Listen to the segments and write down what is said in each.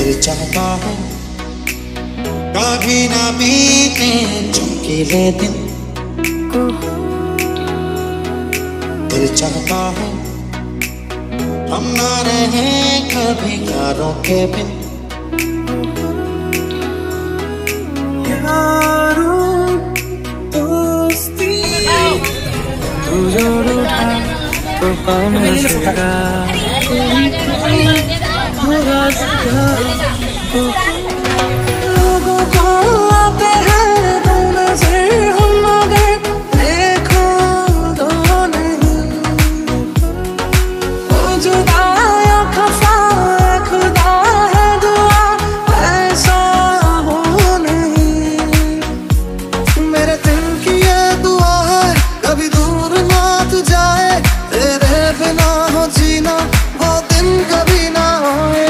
दिल चाहता है कभी ना बीते चमकीले दिन। दिल चाहता है हम ना रहे कभी यारों के बिन। यारों दोस्ती तू जो रूठा तो कौन हंसेगा, लोगों को आते हैं दो नजर हम मगर देखो तो नहीं। वो जुदा या खफा खुदा है दुआ ऐसा हो नहीं। मेरे दिल की ये दुआ है कभी दूर ना तू जाए, तेरे बिना हो जीना वो दिन कभी ना होए।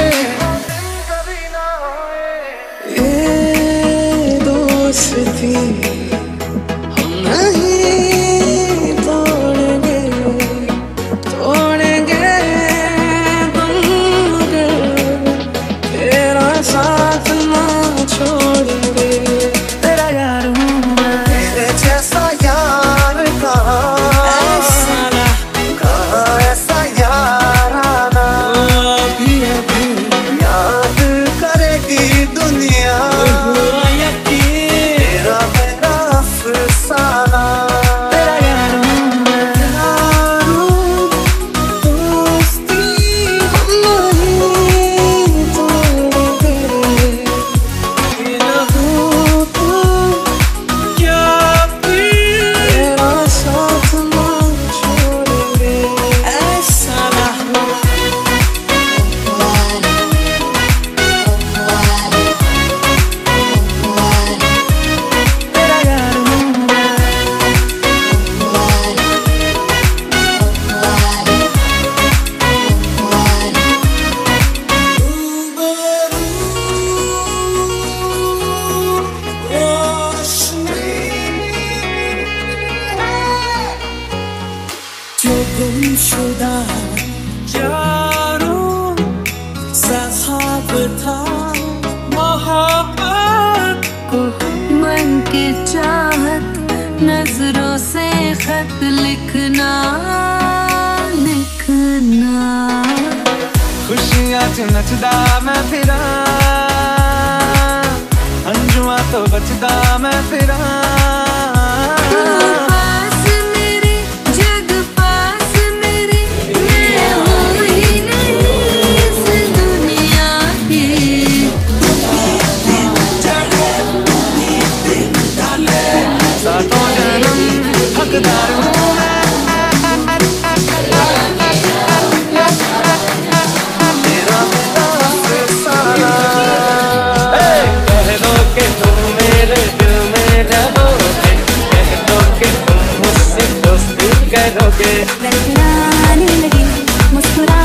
ये दोस्ती हम नहीं तोड़ेंगे, तोड़ेंगे तुम तेरा साथ ना छोड़ेंगे। तेरा यार हूँ मैं, तेरे जैसा यार कहाँ ऐसा यार आना। अभी अभी याद करेगी दुनिया तेरा मेरा अफसाना। तेरा यार हूँ मैं, यारों दोस्ती हम नहीं तोड़ेंगे। ये ना हो तो क्या तेरा साथ ना छोड़ेंगे ऐसा ना हो। तेरा यार हूँ मैं, जो गुमशुदा यारों सा ख्वाब था मोहब्बत को मन की चाहत नजरों से खत लिखना लिखना। खुशियाँ च नचदा मैं फिरा, अंजुआ तो बचदा मैं फिरा। तू पास मेरे जग पास मेरे, मैं हूँ ही नहीं इस दुनिया की। सातों जन्म हकदार हूँ मैं, तेरा मेरा अफसाना। कह दो कि तुम मेरे दिल में रहोगे, कह दो कि तुम मुझसे दोस्ती करोगे। लड़खड़ाने लगी मुस्कुरा